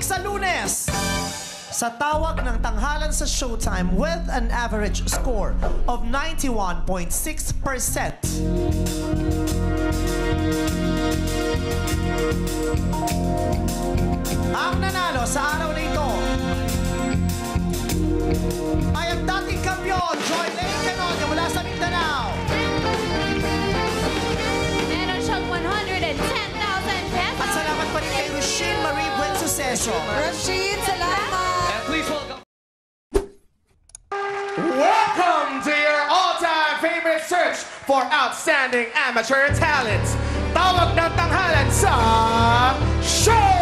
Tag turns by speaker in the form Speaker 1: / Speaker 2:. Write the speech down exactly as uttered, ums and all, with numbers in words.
Speaker 1: sa Lunes. Sa tawag ng tanghalan sa Showtime with an average score of ninety-one point six percent. Ang nanalo sa araw na ito ay ang dating kampiyon, Joy Lane Canonia mula sa Mindanao.
Speaker 2: Meron siyang one hundred ten thousand pesos.
Speaker 1: At salamat pa rin kay Rasheen Marie Buen Suceso.
Speaker 3: Rasheen, salamat!
Speaker 4: And please welcome...
Speaker 5: Welcome to your all-time favorite search for outstanding amateur talents. Tawag ng tanghalan sa Show!